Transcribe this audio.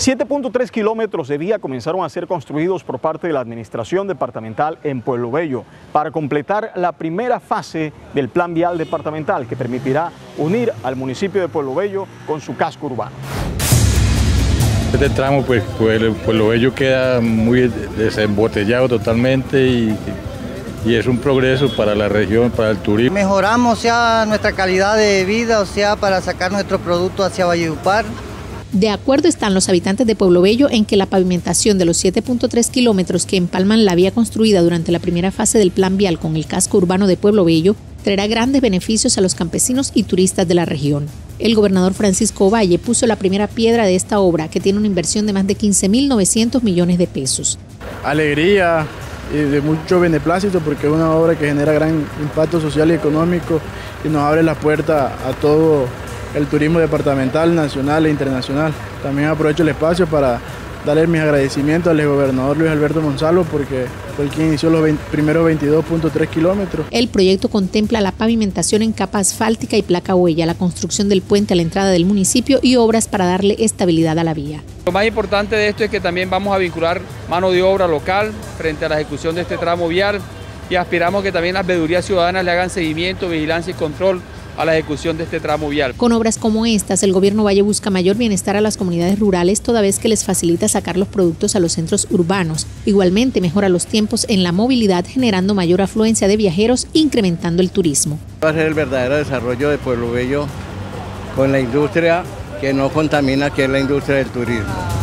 7.3 kilómetros de vía comenzaron a ser construidos por parte de la Administración Departamental en Pueblo Bello para completar la primera fase del Plan Vial Departamental que permitirá unir al municipio de Pueblo Bello con su casco urbano. Este tramo, pues Pueblo Bello queda muy desembotellado totalmente y es un progreso para la región, para el turismo. Mejoramos, o sea, nuestra calidad de vida, o sea, para sacar nuestros productos hacia Valledupar. De acuerdo están los habitantes de Pueblo Bello en que la pavimentación de los 7.3 kilómetros que empalman la vía construida durante la primera fase del plan vial con el casco urbano de Pueblo Bello traerá grandes beneficios a los campesinos y turistas de la región. El gobernador Francisco Ovalle puso la primera piedra de esta obra, que tiene una inversión de más de 15.900 millones de pesos. Alegría y de mucho beneplácito, porque es una obra que genera gran impacto social y económico y nos abre la puerta a todo el turismo departamental, nacional e internacional. También aprovecho el espacio para darle mis agradecimientos al gobernador Luis Alberto Monsalvo, porque fue el quien inició los primeros 22.3 kilómetros. El proyecto contempla la pavimentación en capa asfáltica y placa huella, la construcción del puente a la entrada del municipio y obras para darle estabilidad a la vía. Lo más importante de esto es que también vamos a vincular mano de obra local frente a la ejecución de este tramo vial y aspiramos que también las veedurías ciudadanas le hagan seguimiento, vigilancia y control a la ejecución de este tramo vial. Con obras como estas, el gobierno Valle busca mayor bienestar a las comunidades rurales, toda vez que les facilita sacar los productos a los centros urbanos. Igualmente mejora los tiempos en la movilidad, generando mayor afluencia de viajeros, incrementando el turismo. Va a ser el verdadero desarrollo de Pueblo Bello con la industria que no contamina, que es la industria del turismo.